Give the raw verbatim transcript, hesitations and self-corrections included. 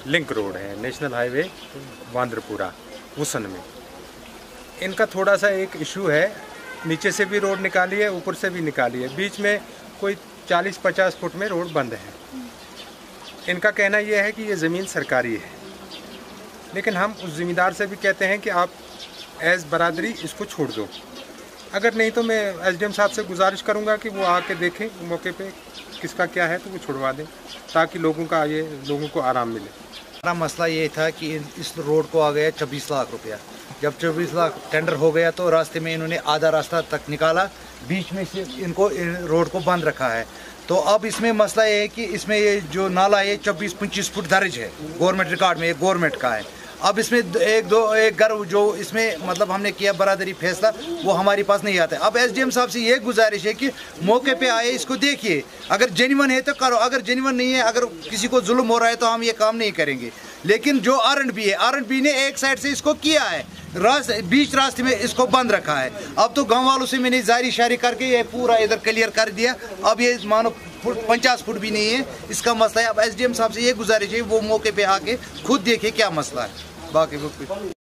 Link road है, national highway Wandrapura Wusan में। इनका थोड़ा सा एक इशू है, नीचे से भी रोड निकाली है, ऊपर से भी निकाली है, बीच में कोई चालीस पचास फुट में रोड बंद है। इनका कहना यह है कि ये ज़मीन सरकारी है, लेकिन हम उस ज़मींदार से भी कहते हैं कि आप एज़ बरादरी इसको छोड़ दो। अगर नहीं तो मैं एसडीएम साहब से गुजारिश करूंगा कि वो आके देखें मौके पे किसका क्या है, तो वो छुड़वा दें ताकि लोगों का ये लोगों को आराम मिले। हमारा मसला ये था कि इस रोड को आ गया छब्बीस लाख रुपया। जब छब्बीस लाख टेंडर हो गया तो रास्ते में इन्होंने आधा रास्ता तक निकाला, बीच में से इनको रोड को बंद रखा है। तो अब इसमें मसला ये है कि इसमें ये जो नाला है चौबीस पच्चीस फुट दर्ज है गवर्नमेंट रिकॉर्ड में, गवर्नमेंट का है। अब इसमें एक दो एक घर जो इसमें मतलब हमने किया बरादरी फैसला, वो हमारे पास नहीं आता है। अब एसडीएम साहब से ये गुजारिश है कि मौके पे आए, इसको देखिए, अगर जेन्युइन है तो करो, अगर जेन्युइन नहीं है, अगर किसी को जुल्म हो रहा है तो हम ये काम नहीं करेंगे। लेकिन जो आर एंड बी है, आर एंड बी ने एक साइड से इसको किया है, रास्ते बीच रास्ते में इसको बंद रखा है। अब तो गाँव वालों से मैंने जारी शारी करके ये पूरा इधर क्लियर कर दिया। अब ये मानो फुट पचास फुट भी नहीं है इसका मसला है। अब एसडीएम साहब से ये गुजारिश है वो मौके पे आके खुद देखे क्या मसला है, बाकी